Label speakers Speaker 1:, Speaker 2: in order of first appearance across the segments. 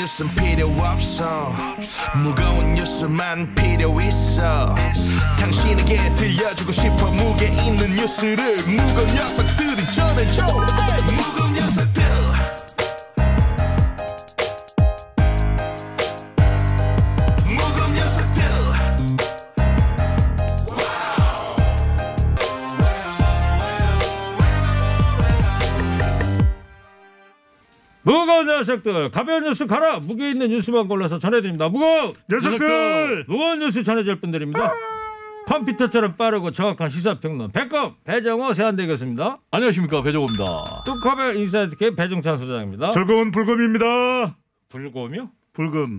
Speaker 1: 뉴스는 필요 없어 무거운 뉴스만 필요 있어 당신에게 들려주고 싶어 무게 있는 뉴스를 무거운 녀석들이 전해줘 무거운 녀석들
Speaker 2: 무거운 녀석들 가벼운 뉴스 가라 무게 있는 뉴스만 골라서 전해드립니다. 무거운 녀석들 무거운 뉴스 전해줄 분들입니다. 컴퓨터처럼 빠르고 정확한 시사평론 백검 배정호 세한대교수입니다.
Speaker 3: 안녕하십니까 배정호입니다.
Speaker 2: 뚝커벨 인사이트K 배종찬 소장입니다.
Speaker 4: 즐거운 불금입니다.
Speaker 2: 불곰이요?
Speaker 4: 불금.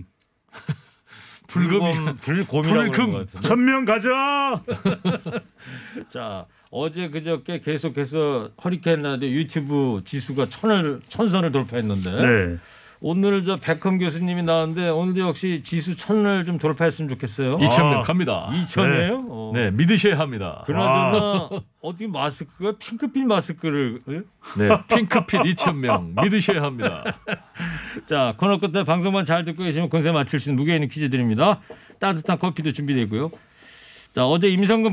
Speaker 2: 불곰이라고
Speaker 4: 불금. 1000명 가자.
Speaker 2: 자 어제 그저께 계속해서 허리케인 라디오 유튜브 지수가 천선을 돌파했는데
Speaker 4: 네.
Speaker 2: 오늘 저 백컴 교수님이 나왔는데 오늘도 역시 지수 1000을 좀 돌파했으면 좋겠어요.
Speaker 3: 2000명 갑니다.
Speaker 2: 2000이에요?
Speaker 3: 네, 믿으셔야 합니다.
Speaker 2: 그나저나 어떻게 마스크가 핑크빛 마스크를
Speaker 3: 네, 핑크빛 2000명 믿으셔야 합니다.
Speaker 2: 자 코너 끝에 방송만 잘 듣고 계시면 권세 맞출 수 있는 무게 있는 퀴즈 드립니다. 따뜻한 커피도 준비되고요. 자 어제 임성근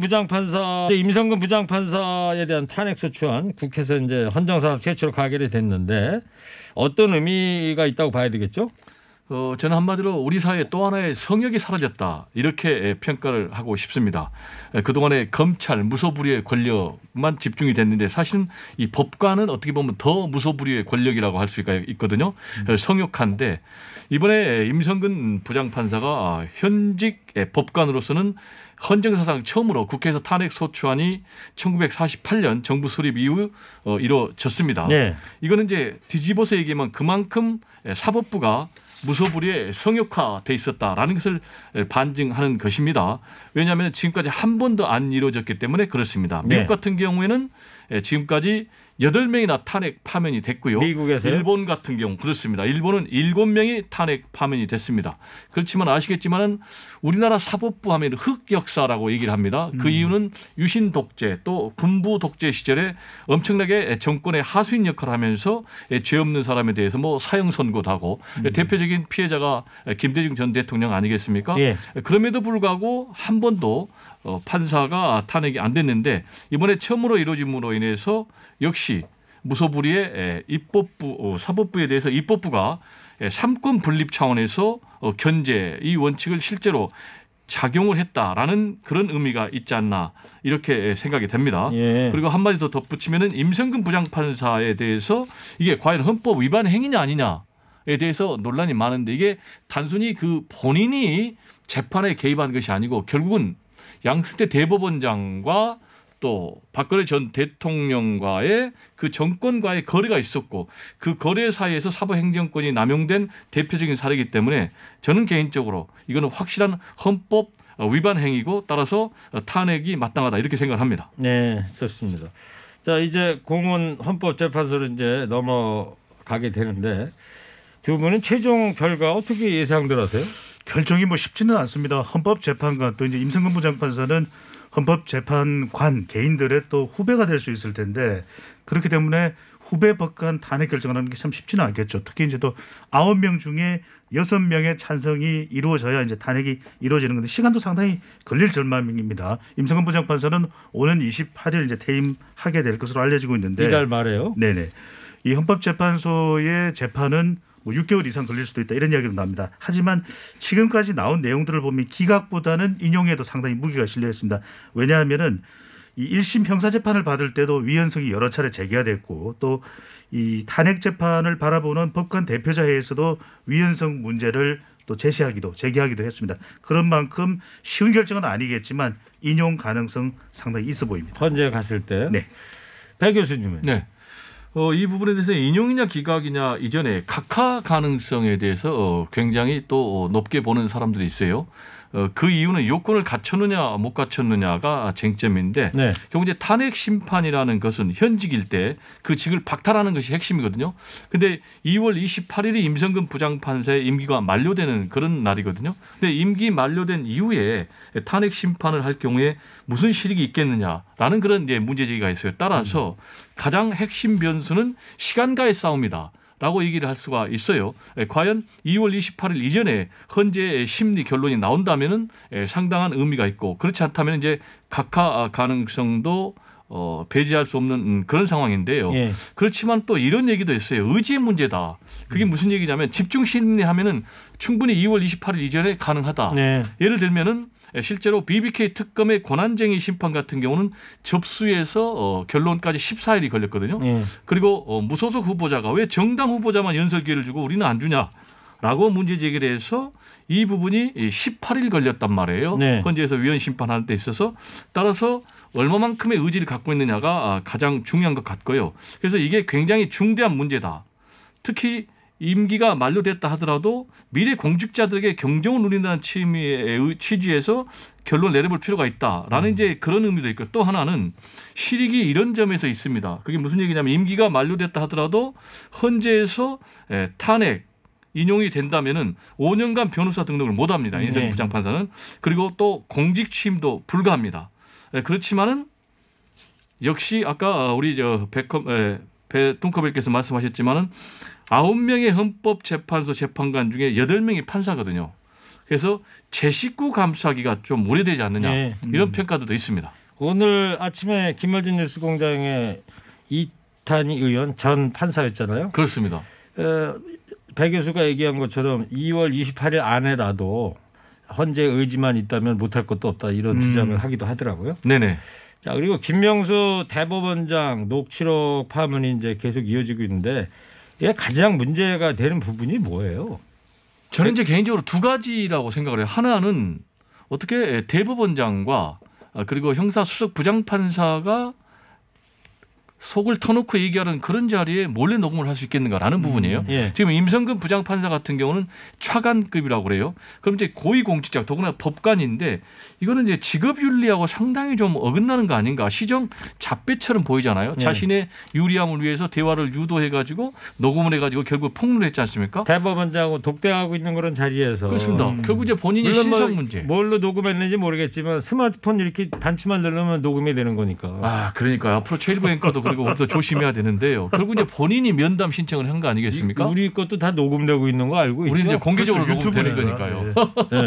Speaker 2: 부장판사에 대한 탄핵 소추안 국회에서 이제 헌정사상 최초로 가결이 됐는데 어떤 의미가 있다고 봐야 되겠죠?
Speaker 3: 저는 한마디로 우리 사회에 또 하나의 성역이 사라졌다 이렇게 평가를 하고 싶습니다. 그동안의 검찰 무소불위의 권력만 집중이 됐는데 사실은 이 법관은 어떻게 보면 더 무소불위의 권력이라고 할 수가 있거든요. 성역한데 이번에 임성근 부장판사가 현직 법관으로서는 헌정사상 처음으로 국회에서 탄핵 소추안이 1948년 정부 수립 이후 이루어졌습니다.
Speaker 2: 네.
Speaker 3: 이거는 이제 뒤집어서 얘기하면 그만큼 사법부가 무소불위에 성역화돼 있었다라는 것을 반증하는 것입니다. 왜냐하면 지금까지 한 번도 안 이루어졌기 때문에 그렇습니다. 미국
Speaker 2: 네.
Speaker 3: 같은 경우에는 지금까지 8명이나 탄핵 파면이 됐고요.
Speaker 2: 미국에서요?
Speaker 3: 일본 같은 경우 그렇습니다. 일본은 7명이 탄핵 파면이 됐습니다. 그렇지만 아시겠지만 우리나라 사법부 하면 흑역사라고 얘기를 합니다. 그 이유는 유신 독재 또 군부 독재 시절에 엄청나게 정권의 하수인 역할을 하면서 죄 없는 사람에 대해서 뭐 사형 선고도 하고 대표적인 피해자가 김대중 전 대통령 아니겠습니까?
Speaker 2: 예.
Speaker 3: 그럼에도 불구하고 한 번도 판사가 탄핵이 안 됐는데 이번에 처음으로 이루어짐으로 인해서 역시 무소불위의 입법부 사법부에 대해서 입법부가 삼권 분립 차원에서 견제 이 원칙을 실제로 작용을 했다라는 그런 의미가 있지 않나 이렇게 생각이 됩니다.
Speaker 2: 예.
Speaker 3: 그리고 한마디 더 덧붙이면은 임성근 부장판사에 대해서 이게 과연 헌법 위반 행위냐 아니냐에 대해서 논란이 많은데 이게 단순히 그 본인이 재판에 개입한 것이 아니고 결국은 양승태 대법원장과 또 박근혜 전 대통령과의 그 정권과의 거래가 있었고 그 거래 사이에서 사법행정권이 남용된 대표적인 사례이기 때문에 저는 개인적으로 이거는 확실한 헌법 위반 행위고 따라서 탄핵이 마땅하다 이렇게 생각을 합니다.
Speaker 2: 네, 좋습니다. 자 이제 공은 헌법재판소로 이제 넘어가게 되는데 두 분은 최종 결과 어떻게 예상들 하세요?
Speaker 4: 결정이 뭐 쉽지는 않습니다. 헌법재판관 또 이제 임성근 부장판사는 헌법재판관 개인들의 또 후배가 될 수 있을 텐데 그렇기 때문에 후배 법관 탄핵 결정하는 게 참 쉽지는 않겠죠. 특히 이제 또 9명 중에 6명의 찬성이 이루어져야 이제 탄핵이 이루어지는 건데 시간도 상당히 걸릴 전망입니다. 임성근 부장판사는 오는 28일 이제 퇴임하게 될 것으로 알려지고 있는데
Speaker 2: 이달 말에요?
Speaker 4: 네네. 이 헌법재판소의 재판은 뭐 6개월 이상 걸릴 수도 있다 이런 이야기도 나옵니다. 하지만 지금까지 나온 내용들을 보면 기각보다는 인용에도 상당히 무게가 실려 있습니다. 왜냐하면은 이 1심 형사재판을 받을 때도 위헌성이 여러 차례 제기가 됐고 또 이 탄핵 재판을 바라보는 법관 대표자회에서도 위헌성 문제를 또 제기하기도 했습니다. 그런 만큼 쉬운 결정은 아니겠지만 인용 가능성 상당히 있어 보입니다.
Speaker 2: 헌재 갔을 때.
Speaker 4: 네.
Speaker 2: 배 교수님은.
Speaker 3: 네. 이 부분에 대해서 인용이냐 기각이냐 이전에 각하 가능성에 대해서 굉장히 또 높게 보는 사람들이 있어요. 그 이유는 요건을 갖췄느냐 못 갖췄느냐가 쟁점인데
Speaker 2: 네.
Speaker 3: 결국 이제 탄핵 심판이라는 것은 현직일 때 그 직을 박탈하는 것이 핵심이거든요. 근데 2월 28일이 임성근 부장판사의 임기가 만료되는 그런 날이거든요. 근데 임기 만료된 이후에 탄핵 심판을 할 경우에 무슨 실익이 있겠느냐라는 그런 이제 문제 제기가 있어요. 따라서 가장 핵심 변수는 시간과의 싸움이다. 라고 얘기를 할 수가 있어요. 과연 2월 28일 이전에 헌재 심리 결론이 나온다면은 상당한 의미가 있고 그렇지 않다면 이제 각하 가능성도 배제할 수 없는 그런 상황인데요. 예. 그렇지만 또 이런 얘기도 있어요. 의지의 문제다. 그게 무슨 얘기냐면 집중 심리하면은 충분히 2월 28일 이전에 가능하다. 네. 예를 들면은 실제로 BBK 특검의 권한쟁의 심판 같은 경우는 접수에서 결론까지 14일이 걸렸거든요. 그리고 무소속 후보자가 왜 정당 후보자만 연설 기회를 주고 우리는 안 주냐라고 문제 제기를 해서 이 부분이 18일 걸렸단 말이에요. 네. 헌재에서 위헌 심판하는 데 있어서 따라서 얼마만큼의 의지를 갖고 있느냐가 가장 중요한 것 같고요. 그래서 이게 굉장히 중대한 문제다. 특히 임기가 만료됐다 하더라도 미래 공직자들에게 경종을 울린다는 취지에서 결론을 내려볼 필요가 있다라는 이제 그런 의미도 있고 또 하나는 실익이 이런 점에서 있습니다. 그게 무슨 얘기냐면 임기가 만료됐다 하더라도 헌재에서 탄핵 인용이 된다면은 5년간 변호사 등록을 못 합니다. 인생 부장판사는. 그리고 또 공직 취임도 불가합니다. 그렇지만은 역시 아까 우리 뚱커벨께서 말씀하셨지만은 9명의 헌법재판소 재판관 중에 8명이 판사거든요. 그래서 제19 감싸기가 좀 무리되지 않느냐 이런 평가도 있습니다.
Speaker 2: 오늘 아침에 김어준 뉴스공장의 이탄희 의원 전 판사였잖아요.
Speaker 3: 그렇습니다.
Speaker 2: 배 교수가 얘기한 것처럼 2월 28일 안에라도 헌재 의지만 있다면 못할 것도 없다 이런 주장을 하기도 하더라고요.
Speaker 3: 네네.
Speaker 2: 자 그리고 김명수 대법원장 녹취록 파문이 이제 계속 이어지고 있는데 이게 가장 문제가 되는 부분이 뭐예요?
Speaker 3: 저는 이제 개인적으로 두 가지라고 생각을 해요. 하나는 어떻게 대법원장과 그리고 형사 수석 부장판사가 속을 터놓고 얘기하는 그런 자리에 몰래 녹음을 할 수 있겠는가라는 부분이에요. 예. 지금 임성근 부장판사 같은 경우는 차관급이라고 그래요. 그럼 이제 고위공직자 더구나 법관인데 이거는 이제 직업윤리하고 상당히 좀 어긋나는 거 아닌가. 시정 잡배처럼 보이잖아요. 예. 자신의 유리함을 위해서 대화를 유도해가지고 녹음을 해가지고 결국 폭로를 했지 않습니까?
Speaker 2: 대법원장하고 독대하고 있는 그런 자리에서.
Speaker 3: 그렇습니다. 결국 이제 본인이 신상 문제.
Speaker 2: 뭘로 녹음했는지 모르겠지만 스마트폰 이렇게 반치만 누르면 녹음이 되는 거니까.
Speaker 3: 아 그러니까 앞으로 최일부 앵커도 그리고 우리도 조심해야 되되는데요. 결국 이제 본인이 면담 신청을 한 거 아니겠습니까?
Speaker 2: 우리 것도 다 녹음되고 있는 거 알고 있죠?
Speaker 3: 우리 이제 공개적으로 녹음되는 거니까요.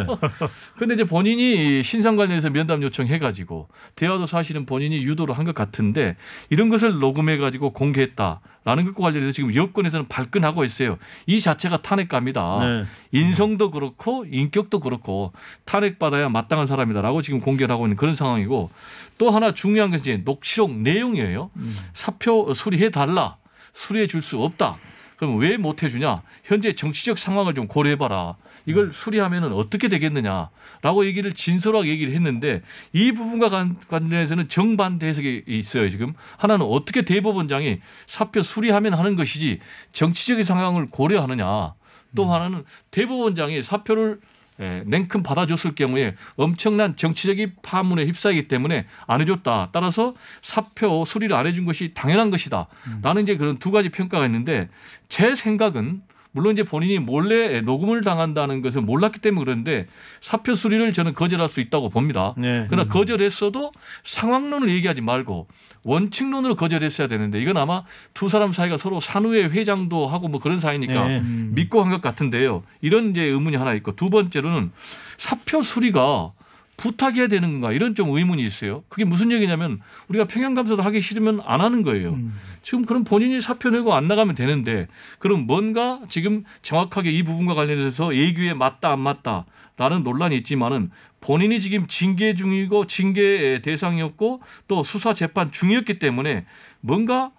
Speaker 3: 그런데 이제 본인이 신상 관련해서 면담 요청해가지고 대화도 사실은 본인이 유도를 한 것 같은데 이런 것을 녹음해가지고 공개했다라는 것과 관련해서 지금 여권에서는 발끈하고 있어요. 이 자체가 탄핵감이다. 네. 인성도 그렇고 인격도 그렇고 탄핵받아야 마땅한 사람이다라고 지금 공개를 하고 있는 그런 상황이고 또 하나 중요한 것이 이제 녹취록 내용이에요. 사표 수리해달라. 수리해 줄 수 없다. 그럼 왜 못 해주냐. 현재 정치적 상황을 좀 고려해봐라. 이걸 수리하면 어떻게 되겠느냐라고 얘기를 진솔하게 얘기를 했는데 이 부분과 관련해서는 정반대 해석이 있어요. 지금 하나는 어떻게 대법원장이 사표 수리하면 하는 것이지 정치적인 상황을 고려하느냐. 또 하나는 대법원장이 사표를 냉큼 받아줬을 경우에 엄청난 정치적인 파문에 휩싸이기 때문에 안 해줬다. 따라서 사표 수리를 안 해준 것이 당연한 것이다. 라는 이제 그런 두 가지 평가가 있는데 제 생각은 물론 이제 본인이 몰래 녹음을 당한다는 것을 몰랐기 때문에 그런데 사표 수리를 저는 거절할 수 있다고 봅니다. 네. 그러나 거절했어도 상황론을 얘기하지 말고 원칙론으로 거절했어야 되는데 이건 아마 두 사람 사이가 서로 산후회 회장도 하고 뭐 그런 사이니까 믿고 한 것 같은데요. 이런 이제 의문이 하나 있고 두 번째로는 사표 수리가 부탁해야 되는 건가 이런 좀 의문이 있어요. 그게 무슨 얘기냐면 우리가 평양감사도 하기 싫으면 안 하는 거예요. 지금 그럼 본인이 사표 내고 안 나가면 되는데 그럼 뭔가 지금 정확하게 이 부분과 관련해서 예규에 맞다 안 맞다라는 논란이 있지만은 본인이 지금 징계 중이고 징계 대상이었고 또 수사 재판 중이었기 때문에 뭔가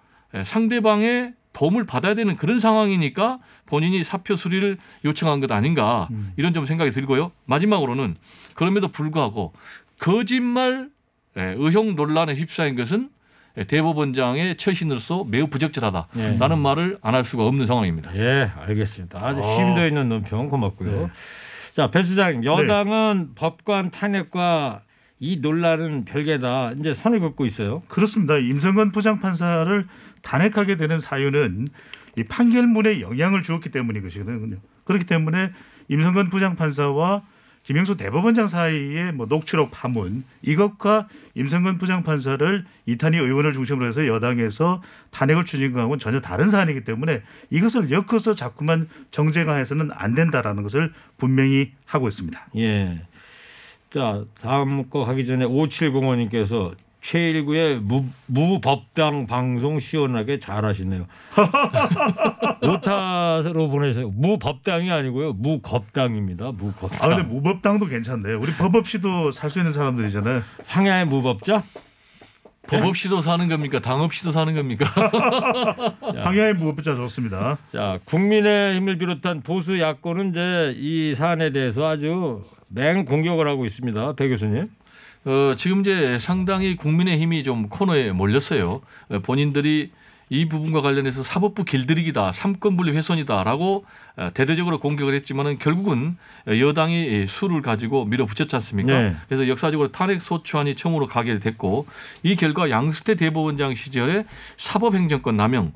Speaker 3: 상대방의 도움을 받아야 되는 그런 상황이니까 본인이 사표 수리를 요청한 것 아닌가 이런 좀 생각이 들고요. 마지막으로는 그럼에도 불구하고 거짓말 의혹 논란에 휩싸인 것은 대법원장의 처신으로서 매우 부적절하다라는 말을 안 할 수가 없는 상황입니다.
Speaker 2: 예, 알겠습니다. 아주 심도 있는 논평 고맙고요. 네. 자, 배 수장, 여당은 법관 탄핵과 이 논란은 별개다. 이제 선을 긋고 있어요.
Speaker 4: 그렇습니다. 임성근 부장판사를 탄핵하게 되는 사유는 이 판결문에 영향을 주었기 때문인 것이거든요. 그렇기 때문에 임성근 부장판사와 김영수 대법원장 사이의 뭐 녹취록 파문 이것과 임성근 부장판사를 이탄희 의원을 중심으로 해서 여당에서 탄핵을 추진 거하고는 전혀 다른 사안이기 때문에 이것을 엮어서 자꾸만 정쟁화해서는 안 된다라는 것을 분명히 하고 있습니다.
Speaker 2: 예. 자, 다음 거 하기 전에 5705님께서 최일구의 무법당 방송 시원하게 잘하시네요. 오타로 보내세요. 무법당이 아니고요. 무겁당입니다. 무겁당.
Speaker 4: 아 근데 무법당도 괜찮네요. 우리 법 없이도 살 수 있는 사람들이잖아요.
Speaker 2: 황야의 무법자?
Speaker 3: 법 없이도 사는 겁니까? 당 없이도 사는 겁니까?
Speaker 4: 황야의 무법자 좋습니다.
Speaker 2: 자, 국민의힘을 비롯한 보수 야권은 이제 이 사안에 대해서 아주 맹공격을 하고 있습니다. 배 교수님.
Speaker 3: 지금 이제 상당히 국민의힘이 좀 코너에 몰렸어요. 본인들이 이 부분과 관련해서 사법부 길들이기다, 삼권분립 훼손이다라고 대대적으로 공격을 했지만은 결국은 여당이 수를 가지고 밀어붙였지 않습니까?
Speaker 2: 네.
Speaker 3: 그래서 역사적으로 탄핵 소추안이 처음으로 가게 됐고 이 결과 양승태 대법원장 시절에 사법행정권 남용,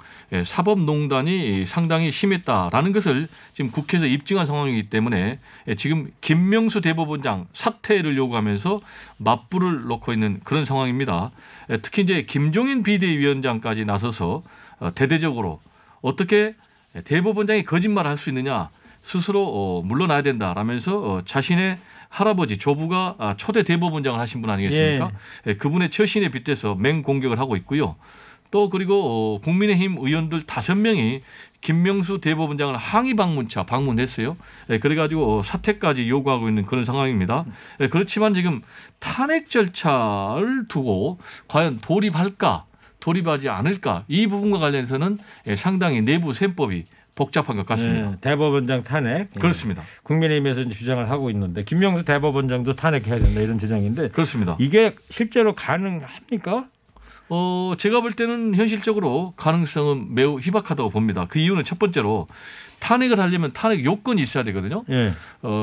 Speaker 3: 사법농단이 상당히 심했다라는 것을 지금 국회에서 입증한 상황이기 때문에 지금 김명수 대법원장 사퇴를 요구하면서 맞불을 놓고 있는 그런 상황입니다. 특히 이제 김종인 비대위원장까지 나서서 대대적으로 어떻게 대법원장이 거짓말을 할 수 있느냐 스스로 물러나야 된다라면서 자신의 할아버지 조부가 초대 대법원장을 하신 분 아니겠습니까? 예. 그분의 처신에 빗대서 맹공격을 하고 있고요. 또 그리고 국민의힘 의원들 5명이 김명수 대법원장을 항의 방문차 방문했어요. 그래가지고 사퇴까지 요구하고 있는 그런 상황입니다. 그렇지만 지금 탄핵 절차를 두고 과연 돌입할까 돌입하지 않을까 이 부분과 관련해서는 상당히 내부 셈법이 복잡한 것 같습니다.
Speaker 2: 네, 대법원장 탄핵.
Speaker 3: 그렇습니다.
Speaker 2: 국민의힘에서 주장을 하고 있는데 김명수 대법원장도 탄핵해야 된다 이런 주장인데
Speaker 3: 그렇습니다.
Speaker 2: 이게 실제로 가능합니까?
Speaker 3: 제가 볼 때는 현실적으로 가능성은 매우 희박하다고 봅니다. 그 이유는 첫 번째로 탄핵을 하려면 탄핵 요건이 있어야 되거든요.
Speaker 2: 예.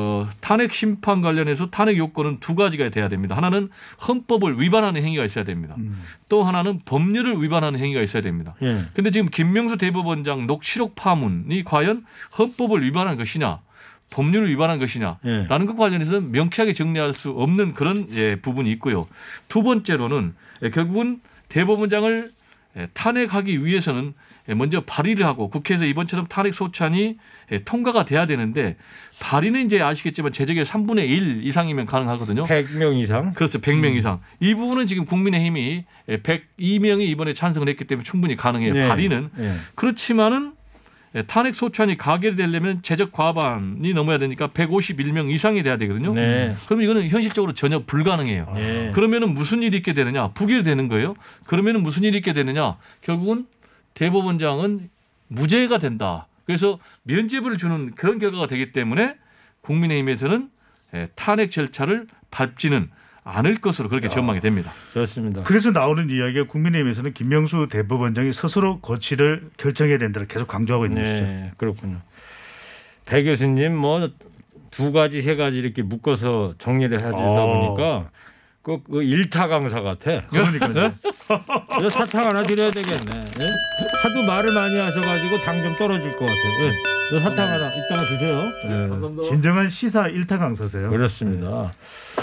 Speaker 3: 탄핵 심판 관련해서 탄핵 요건은 2가지가 돼야 됩니다. 하나는 헌법을 위반하는 행위가 있어야 됩니다. 또 하나는 법률을 위반하는 행위가 있어야 됩니다. 그런데
Speaker 2: 예.
Speaker 3: 지금 김명수 대법원장 녹취록 파문이 과연 헌법을 위반한 것이냐 법률을 위반한 것이냐라는 것과 관련해서는 명쾌하게 정리할 수 없는 그런 부분이 있고요. 두 번째로는 결국은 대법원장을 탄핵하기 위해서는 먼저 발의를 하고 국회에서 이번처럼 탄핵 소추안이 통과가 돼야 되는데 발의는 이제 아시겠지만 제적의 3분의 1 이상이면 가능하거든요.
Speaker 2: 100명 이상.
Speaker 3: 그렇죠. 100명 이상. 이 부분은 지금 국민의힘이 102명이 이번에 찬성을 했기 때문에 충분히 가능해요.
Speaker 2: 네.
Speaker 3: 발의는.
Speaker 2: 네.
Speaker 3: 그렇지만은 탄핵 소추안이 가결되려면 제적 과반이 넘어야 되니까 151명 이상이 돼야 되거든요.
Speaker 2: 네.
Speaker 3: 그럼 이거는 현실적으로 전혀 불가능해요.
Speaker 2: 네.
Speaker 3: 그러면은 무슨 일이 있게 되느냐? 부결되는 거예요. 그러면은 무슨 일이 있게 되느냐? 결국은 대법원장은 무죄가 된다. 그래서 면죄부를 주는 그런 결과가 되기 때문에 국민의힘에서는 탄핵 절차를 밟지는 않을 것으로 그렇게 전망이 됩니다.
Speaker 2: 좋습니다.
Speaker 4: 그래서 나오는 이야기가 국민의힘에서는 김명수 대법원장이 스스로 거취를 결정해야 된다를 계속 강조하고 있는 것이죠.
Speaker 2: 네, 그렇군요. 배 교수님 뭐 2가지 3가지 이렇게 묶어서 정리를 해주다 보니까 그 일타 강사 같아.
Speaker 4: 그러니까요.
Speaker 2: 사탕 하나 드려야 되겠네. 예? 하도 말을 많이 하셔가지고 당 좀 떨어질 것 같아요. 예. 사탕 하나 이따가 드세요. 예.
Speaker 4: 진정한 시사 일타 강사세요.
Speaker 2: 그렇습니다.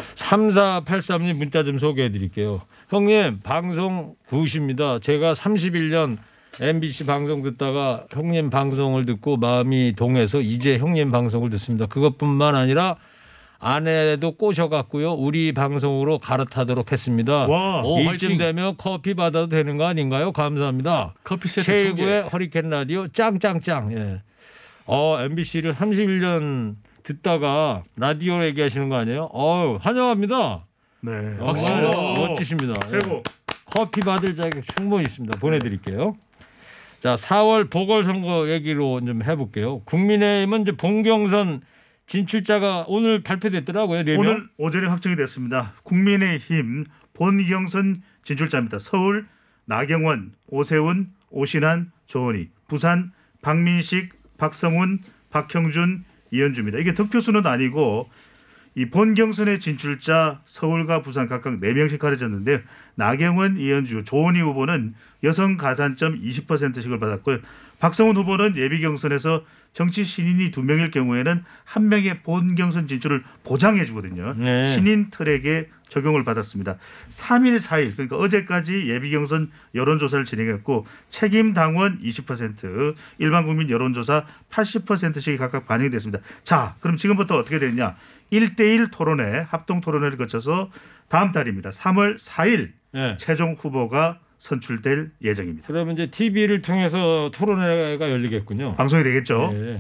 Speaker 2: 3483님 문자 좀 소개해드릴게요. 형님 방송 구십니다. 제가 31년 MBC 방송 듣다가 형님 방송을 듣고 마음이 동해서 이제 형님 방송을 듣습니다. 그것뿐만 아니라 아내도 꼬셔갖고요. 우리 방송으로 갈아타도록 했습니다.
Speaker 4: 와.
Speaker 3: 오,
Speaker 2: 이쯤
Speaker 3: 화이팅.
Speaker 2: 되면 커피 받아도 되는 거 아닌가요? 감사합니다.
Speaker 3: 커피 세트 2개.
Speaker 2: 최일구의 허리케인 라디오 짱짱짱. 예. MBC를 31년 듣다가 라디오 얘기하시는 거 아니에요? 환영합니다.
Speaker 4: 네.
Speaker 2: 정말 멋지십니다.
Speaker 4: 최고.
Speaker 2: 예. 커피 받을 자격 충분히 있습니다. 보내드릴게요. 자, 4월 보궐선거 얘기로 좀 해볼게요. 국민의힘은 이제 봉경선 진출자가 오늘 발표됐더라고요. 4명.
Speaker 4: 오늘 오전에 확정이 됐습니다. 국민의힘 본경선 진출자입니다. 서울 나경원, 오세훈, 오신환, 조원희, 부산 박민식, 박성훈, 박형준, 이현주입니다. 이게 득표수는 아니고 이 본경선의 진출자 서울과 부산 각각 4명씩 가려졌는데요. 나경원, 이현주, 조원희 후보는 여성 가산점 20%씩을 받았고요. 박성훈 후보는 예비경선에서 정치 신인이 2명일 경우에는 1명의 본 경선 진출을 보장해 주거든요.
Speaker 2: 네.
Speaker 4: 신인 트랙에 적용을 받았습니다. 3일 4일 그러니까 어제까지 예비 경선 여론조사를 진행했고 책임 당원 20% 일반 국민 여론조사 80%씩이 각각 반영이 됐습니다. 자, 그럼 지금부터 어떻게 되느냐? 1대1 토론회 합동 토론회를 거쳐서 다음 달입니다. 3월 4일
Speaker 2: 네.
Speaker 4: 최종 후보가 선출될 예정입니다.
Speaker 2: 그러면 이제 TV를 통해서 토론회가 열리겠군요.
Speaker 4: 방송이 되겠죠.
Speaker 2: 네.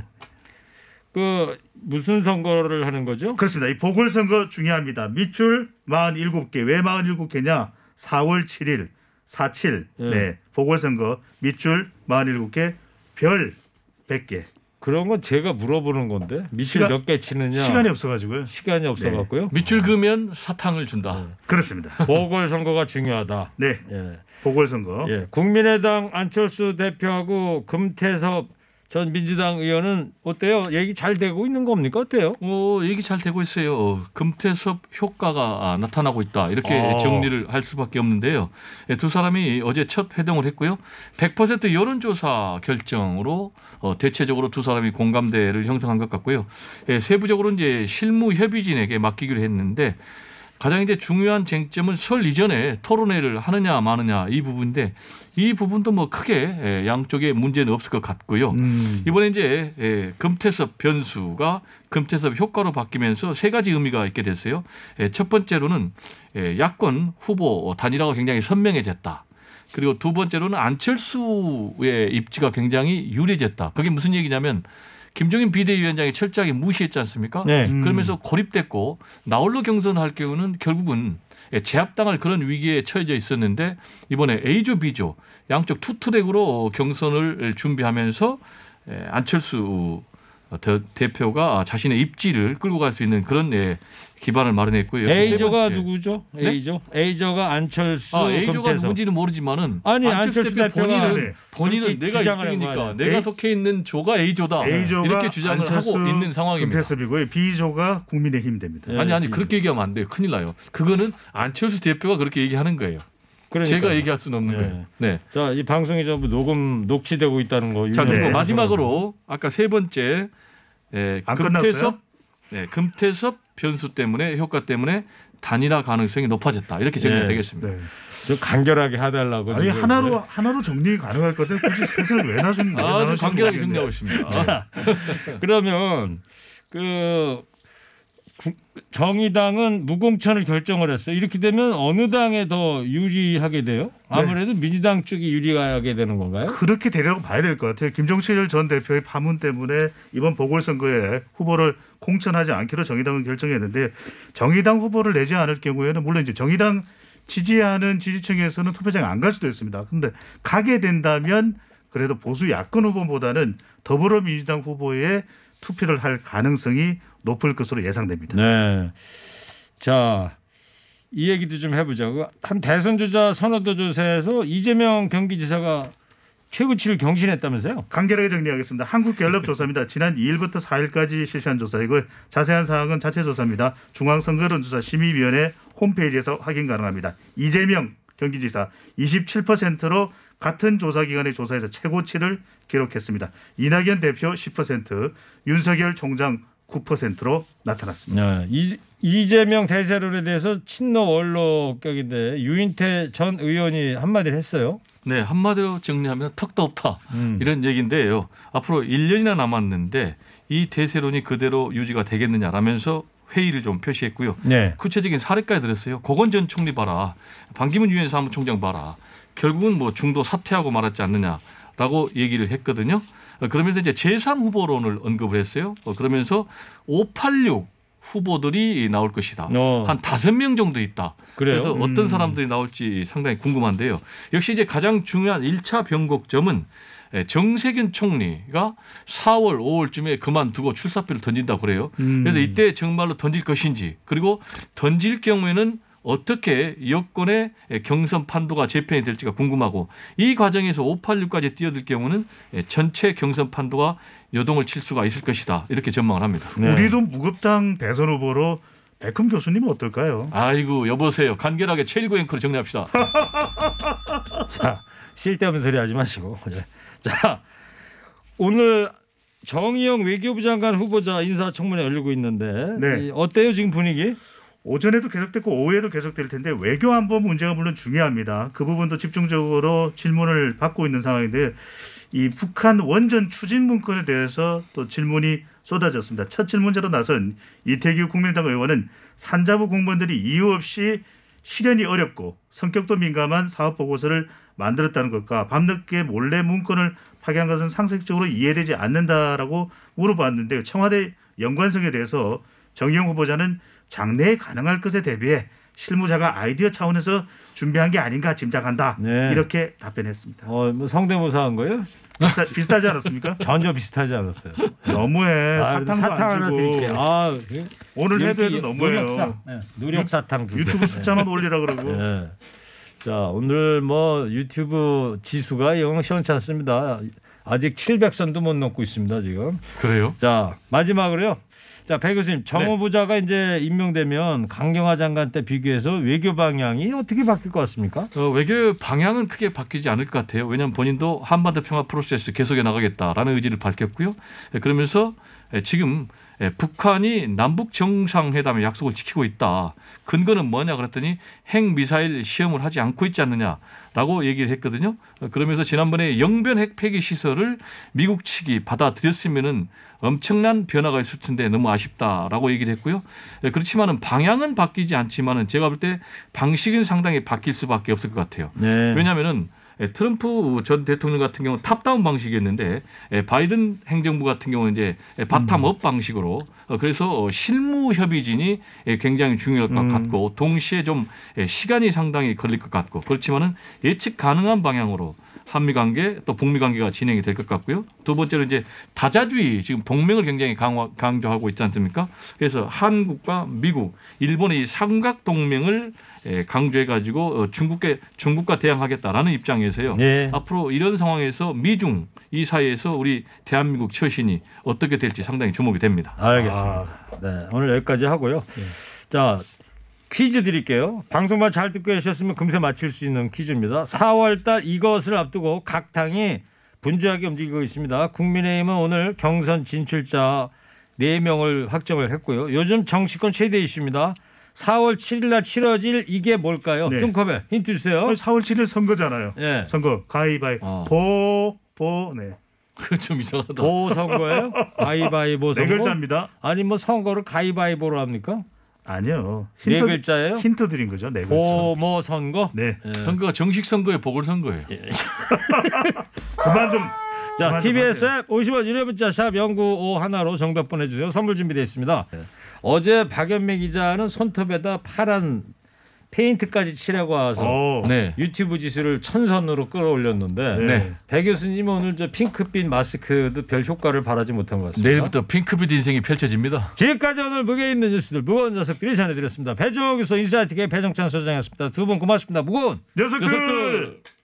Speaker 2: 그 무슨 선거를 하는 거죠?
Speaker 4: 그렇습니다. 이 보궐선거 중요합니다. 밑줄 47개. 왜 47개냐? 4월 7일 4.7 네. 보궐선거 밑줄 47개 별 100개.
Speaker 2: 그런 건 제가 물어보는 건데 밑줄
Speaker 4: 시간-
Speaker 2: 몇 개 치느냐
Speaker 4: 시간이 없어가지고요.
Speaker 2: 시간이 없어갖고요.
Speaker 3: 밑줄 그으면 사탕을 준다.
Speaker 4: 그렇습니다.
Speaker 2: 보궐선거가 중요하다.
Speaker 4: 네.
Speaker 2: 예.
Speaker 4: 보궐선거.
Speaker 2: 예. 국민의당 안철수 대표하고 금태섭 전 민주당 의원은 어때요? 얘기 잘 되고 있는 겁니까? 어때요?
Speaker 3: 얘기 잘 되고 있어요. 금태섭 효과가 나타나고 있다. 이렇게 정리를 할 수밖에 없는데요. 두 사람이 어제 첫 회동을 했고요. 100% 여론조사 결정으로 대체적으로 두 사람이 공감대를 형성한 것 같고요. 세부적으로 이제 실무 협의진에게 맡기기로 했는데 가장 이제 중요한 쟁점은 설 이전에 토론회를 하느냐 마느냐 이 부분인데 이 부분도 뭐 크게 양쪽에 문제는 없을 것 같고요. 이번에 이제 금태섭 변수가 금태섭 효과로 바뀌면서 세 가지 의미가 있게 됐어요. 첫 번째로는 야권 후보 단일화가 굉장히 선명해졌다. 그리고 두 번째로는 안철수의 입지가 굉장히 유리해졌다. 그게 무슨 얘기냐면 김종인 비대위원장이 철저하게 무시했지 않습니까?
Speaker 2: 네.
Speaker 3: 그러면서 고립됐고 나홀로 경선할 경우는 결국은 제압당할 그런 위기에 처해져 있었는데 이번에 A조 B조 양쪽 투트랙으로 경선을 준비하면서 안철수 대표가 자신의 입지를 끌고 갈 수 있는 그런 기반을 마련했고요.
Speaker 2: A조가 누구죠?
Speaker 3: 네?
Speaker 2: A조가 안철수
Speaker 3: A조가
Speaker 2: 금태섭.
Speaker 3: 누군지는 모르지만은
Speaker 2: 아니,
Speaker 3: 안철수 대표
Speaker 2: 대표가
Speaker 3: 본인은
Speaker 2: 그렇게
Speaker 3: 내가
Speaker 2: 주장을 한 거
Speaker 3: 1등이니까
Speaker 2: 아니에요?
Speaker 3: 내가 속해 있는 조가 A조다
Speaker 4: A조가
Speaker 3: 이렇게 주장을
Speaker 4: 안철수
Speaker 3: 하고 있는 상황입니다.
Speaker 4: 금태섭이고요. B조가 국민의힘 됩니다.
Speaker 2: 예.
Speaker 3: 아니 그렇게 얘기하면 안 돼요. 큰일 나요. 그거는 안철수 대표가 그렇게 얘기하는 거예요.
Speaker 2: 그러니까요.
Speaker 3: 제가 얘기할 수는 없는
Speaker 2: 네.
Speaker 3: 거예요. 네.
Speaker 2: 자, 이 방송이 전부 녹취되고 있다는 거.
Speaker 3: 자 그리고
Speaker 4: 네.
Speaker 3: 마지막으로 아까 세 번째
Speaker 4: 안 끝났어요?
Speaker 3: 금태섭 변수 때문에 효과 때문에 단일화 가능성이 높아졌다. 이렇게 정리가
Speaker 2: 네.
Speaker 3: 되겠습니다.
Speaker 4: 네.
Speaker 2: 좀 간결하게 해달라고.
Speaker 4: 아니
Speaker 2: 지금.
Speaker 4: 하나로 정리 가능할 것 같아요. 굳이 셋을 왜 나누는
Speaker 3: 아주 간결하게 정리하고 있습니다.
Speaker 2: 그러면 정의당은 무공천을 결정을 했어요. 이렇게 되면 어느 당에 더 유리하게 돼요? 아무래도 민주당 쪽이 유리하게 되는 건가요?
Speaker 4: 그렇게 되려고 봐야 될 것 같아요. 김종실 전 대표의 파문 때문에 이번 보궐선거에 후보를 공천하지 않기로 정의당은 결정했는데 정의당 후보를 내지 않을 경우에는 물론 이제 정의당 지지하는 지지층에서는 투표장에 안 갈 수도 있습니다. 그런데 가게 된다면 그래도 보수 야권 후보보다는 더불어민주당 후보에 투표를 할 가능성이 높을 것으로 예상됩니다.
Speaker 2: 네. 자, 이 얘기도 좀 해보자. 한 대선 주자 선호도 조사에서 이재명 경기지사가 최고치를 경신했다면서요?
Speaker 4: 간결하게 정리하겠습니다. 한국갤럽조사입니다. 지난 2일부터 4일까지 실시한 조사이고 자세한 사항은 자체 조사입니다. 중앙선거론조사 심의위원회 홈페이지에서 확인 가능합니다. 이재명 경기지사 27%로 같은 조사기관의 조사에서 최고치를 기록했습니다. 이낙연 대표 10%, 윤석열 총장 9%로 나타났습니다.
Speaker 2: 네. 이재명 대세론에 대해서 친노 원로격인데 유인태 전 의원이 한마디를 했어요.
Speaker 3: 네, 한마디로 정리하면 턱도 없다. 이런 얘기인데요. 앞으로 1년이나 남았는데 이 대세론이 그대로 유지가 되겠느냐라면서 회의를 좀 표시했고요.
Speaker 2: 네.
Speaker 3: 구체적인 사례까지 들었어요. 고건 전 총리 봐라. 반기문 유엔 사무총장 봐라. 결국은 뭐 중도 사퇴하고 말았지 않느냐라고 얘기를 했거든요. 그러면서 이제 제3후보론을 언급을 했어요. 그러면서 586 후보들이 나올 것이다. 한 5명 정도 있다.
Speaker 2: 그래요?
Speaker 3: 그래서 어떤 사람들이 나올지 상당히 궁금한데요. 역시 이제 가장 중요한 1차 변곡점은 정세균 총리가 4월, 5월쯤에 그만두고 출사표를 던진다고 그래요. 그래서 이때 정말로 던질 것인지 그리고 던질 경우에는 어떻게 여권의 경선 판도가 재편이 될지가 궁금하고 이 과정에서 586까지 뛰어들 경우는 전체 경선 판도가 요동을 칠 수가 있을 것이다. 이렇게 전망을 합니다.
Speaker 2: 네.
Speaker 4: 우리도 무급당 대선 후보로 백흠 교수님은 어떨까요?
Speaker 3: 아이고 여보세요. 간결하게 최일구 앵커를 정리합시다.
Speaker 2: 자, 쓸데없는 소리 하지 마시고. 자, 오늘 정의용 외교부 장관 후보자 인사청문회 열리고 있는데
Speaker 4: 네.
Speaker 2: 어때요 지금 분위기?
Speaker 4: 오전에도 계속됐고 오후에도 계속될 텐데 외교안보 문제가 물론 중요합니다. 그 부분도 집중적으로 질문을 받고 있는 상황인데 이 북한 원전 추진 문건에 대해서 또 질문이 쏟아졌습니다. 첫 질문자로 나선 이태규 국민의당 의원은 산자부 공무원들이 이유 없이 실현이 어렵고 성격도 민감한 사업 보고서를 만들었다는 것과 밤늦게 몰래 문건을 파기한 것은 상식적으로 이해되지 않는다라고 물어봤는데 청와대 연관성에 대해서 정의용 후보자는 장래에 가능할 것에 대비해 실무자가 아이디어 차원에서 준비한 게 아닌가 짐작한다.
Speaker 2: 네.
Speaker 4: 이렇게 답변했습니다.
Speaker 2: 뭐 성대모사한 거예요?
Speaker 4: 비슷하지 않았습니까?
Speaker 2: 전혀 비슷하지 않았어요.
Speaker 4: 너무해.
Speaker 2: 사탕
Speaker 4: 사탕도
Speaker 2: 하나
Speaker 4: 안
Speaker 2: 드릴게요.
Speaker 4: 주고. 오늘 해도 너무해요.
Speaker 2: 누력 사탕 두 개.
Speaker 4: 유튜브 숫자만 올리라 그러고.
Speaker 2: 네. 자 오늘 뭐 유튜브 지수가 영 시원치 않습니다. 아직 700선도 못 넘고 있습니다 지금.
Speaker 3: 그래요?
Speaker 2: 자 마지막으로요. 자, 배 교수님, 정 후보자가 이제 임명되면 강경화 장관 때 비교해서 외교 방향이 어떻게 바뀔 것 같습니까?
Speaker 3: 외교 방향은 크게 바뀌지 않을 것 같아요. 왜냐하면 본인도 한반도 평화 프로세스 계속해 나가겠다라는 의지를 밝혔고요. 그러면서 지금 북한이 남북 정상회담의 약속을 지키고 있다. 근거는 뭐냐 그랬더니 핵미사일 시험을 하지 않고 있지 않느냐라고 얘기를 했거든요. 그러면서 지난번에 영변 핵 폐기 시설을 미국 측이 받아들였으면은 엄청난 변화가 있을 텐데 너무 아쉽다라고 얘기를 했고요. 그렇지만은 방향은 바뀌지 않지만은 제가 볼 때 방식은 상당히 바뀔 수밖에 없을 것 같아요.
Speaker 2: 네.
Speaker 3: 왜냐하면은 트럼프 전 대통령 같은 경우는 탑다운 방식이었는데 바이든 행정부 같은 경우는 이제 바텀업 방식으로 그래서 실무 협의진이 굉장히 중요할 것 같고 동시에 좀 시간이 상당히 걸릴 것 같고 그렇지만은 예측 가능한 방향으로 한미 관계 또 북미 관계가 진행이 될 것 같고요. 두 번째로 이제 다자주의 지금 동맹을 굉장히 강조하고 있지 않습니까? 그래서 한국과 미국, 일본의 이 삼각 동맹을 강조해가지고 중국과 대항하겠다라는 입장에서요.
Speaker 2: 네.
Speaker 3: 앞으로 이런 상황에서 미중 이 사이에서 우리 대한민국 처신이 어떻게 될지 상당히 주목이 됩니다.
Speaker 2: 알겠습니다. 네, 오늘 여기까지 하고요. 자. 퀴즈 드릴게요. 방송만 잘 듣고 계셨으면 금세 맞힐 수 있는 퀴즈입니다. 4월 달 이것을 앞두고 각 당이 분주하게 움직이고 있습니다. 국민의힘은 오늘 경선 진출자 4명을 확정을 했고요. 요즘 정치권 최대 이슈입니다. 4월 7일 날 치러질 이게 뭘까요?
Speaker 4: 네.
Speaker 2: 뚱커벨 힌트 주세요.
Speaker 4: 4월 7일 선거잖아요.
Speaker 2: 네.
Speaker 4: 선거 가위바위보. 네.
Speaker 3: 그건 좀 이상하다.
Speaker 2: 선거예요? 가위바위보 선거?
Speaker 4: 네 글자입니다.
Speaker 2: 아니 뭐 선거를 가위바위보로 합니까?
Speaker 4: 아니요.
Speaker 2: 네 글자예요?
Speaker 4: 힌트 드린 거죠. 네 글자.
Speaker 2: 보모 선거?
Speaker 4: 네.
Speaker 3: 선거가 정식 선거예요, 보궐선거예요.
Speaker 4: 그만 좀.
Speaker 2: 자, TBS 앱 50원 유료 문자 샵 0951로 정답 보내주세요. 선물 준비되어 있습니다. 어제 박연매 기자는 손톱에다 파란 페인트까지 칠하고 와서
Speaker 3: 네.
Speaker 2: 유튜브 지수를 1000선으로 끌어올렸는데
Speaker 3: 네.
Speaker 2: 배 교수님은 오늘 저 핑크빛 마스크도 별 효과를 바라지 못한 것 같습니다.
Speaker 3: 내일부터 핑크빛 인생이 펼쳐집니다.
Speaker 2: 지금까지 오늘 무게 있는 뉴스들 무거운 녀석들이 전해드렸습니다. 배종호 교수 인사이트계 배정찬 소장이었습니다. 두 분 고맙습니다. 무거운
Speaker 4: 녀석들.